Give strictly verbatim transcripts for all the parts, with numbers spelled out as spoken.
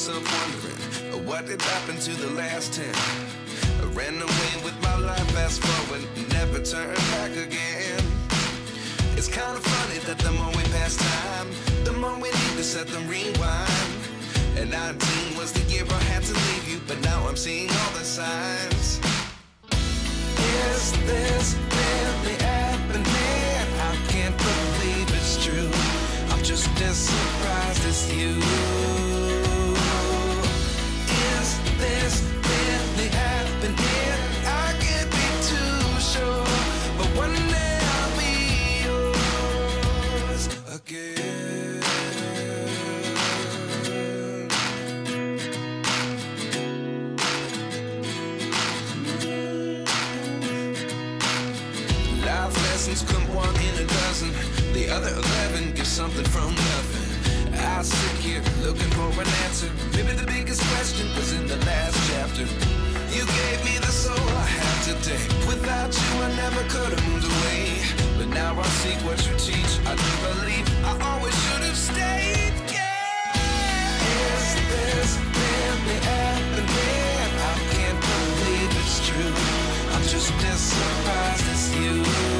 myself wondering, uh, what did happen to the last ten? I ran away with my life, fast forward, never turn back again. It's kind of funny that the more we pass time, the more we need to set them rewind. And nineteen was the year I had to leave you, but now I'm seeing all the signs. Is this really happening? I can't believe it's true. I'm just as surprised as you. Is this really happening? I can't be too sure, but one day I'll be yours again. Life lessons come one in a dozen. The other eleven give something from nothing. I sit here looking for an answer. Maybe the biggest question was in the last chapter. You gave me the soul I have today. Without you I never could have moved away. But now I see what you teach. I do believe I always should have stayed. Yeah. Is this really happening? I can't believe it's true. I'm just as surprised as you.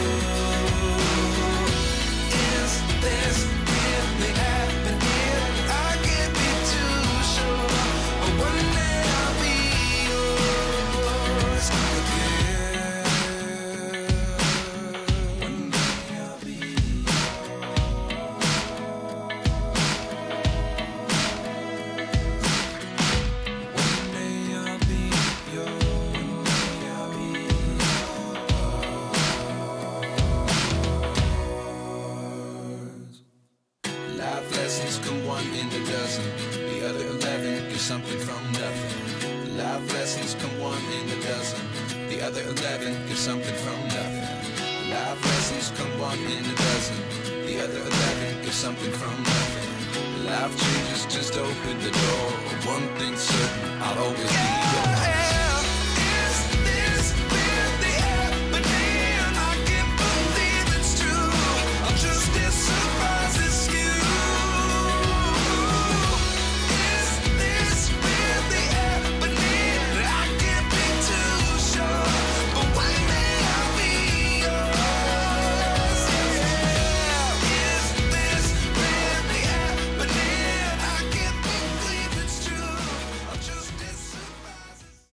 Is this really happening? I can't be too sure, but one day I'll be yours again. One day I'll be yours. One day I'll be yours. Life lessons come one in a dozen. The other eleven give something from nothing. Life lessons come one in a dozen. The other eleven give something from nothing. Life lessons come one in a dozen. The other eleven give something from nothing. Life changes just open the door. One thing's certain, I'll always be